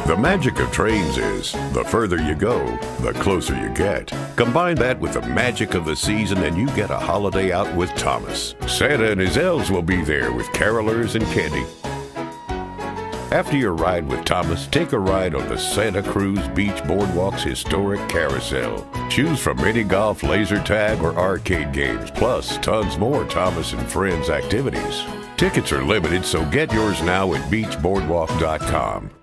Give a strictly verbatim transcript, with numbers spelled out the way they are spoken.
The magic of trains is, the further you go, the closer you get. Combine that with the magic of the season and you get a holiday out with Thomas. Santa and his elves will be there with carolers and candy. After your ride with Thomas, take a ride on the Santa Cruz Beach Boardwalk's historic carousel. Choose from mini golf, laser tag, or arcade games, plus tons more Thomas and Friends activities. Tickets are limited, so get yours now at beach boardwalk dot com.